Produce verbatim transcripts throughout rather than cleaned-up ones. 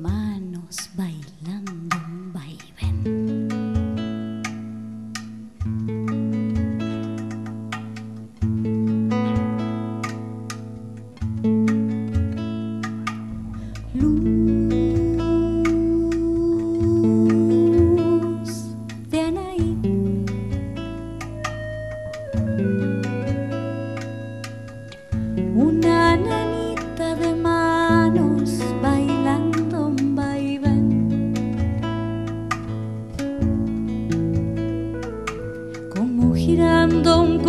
manos bailando un vaivén. Una nenita de manos bailando un vaivén, como girando un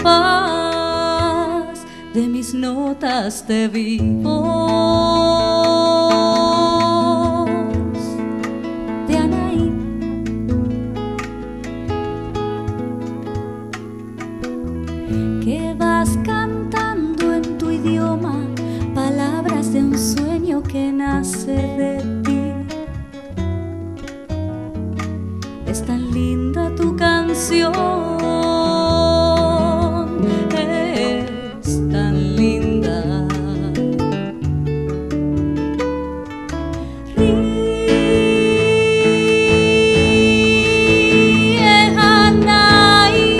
compás de mis notas de voz de Anaí. Que vas cantando en tu idioma palabras de un sueño que nace de ti. Es tan linda tu canción, es tan linda. Ríe, Anaí.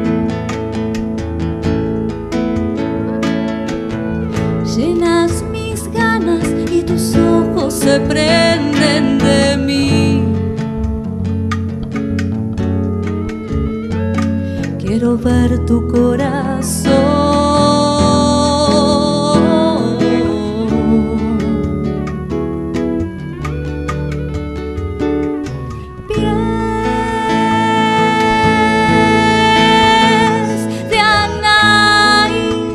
Llenas mis ganas y tus ojos se prenden de mí. Quiero ver tu corazón. Pies de Anaí.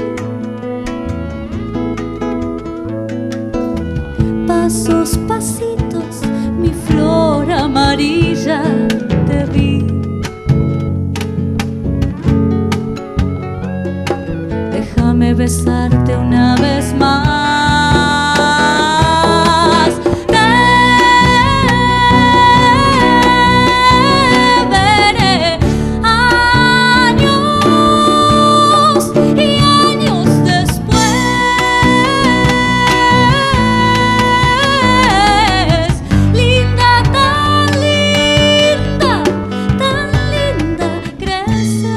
Pasos, pasitos, mi flor amarilla te vi. Déjame besarte una vez más. Te veré años y años después. Linda, tan linda, tan linda, crecer.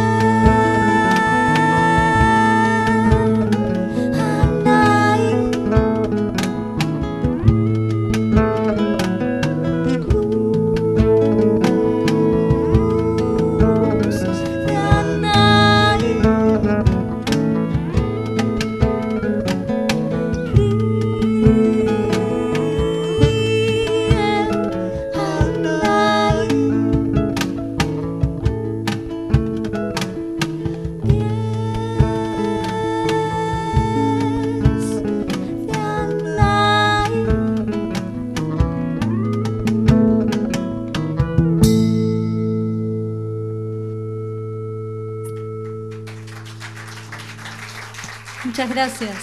Muchas gracias.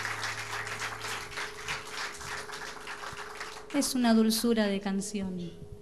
Es una dulzura de canción.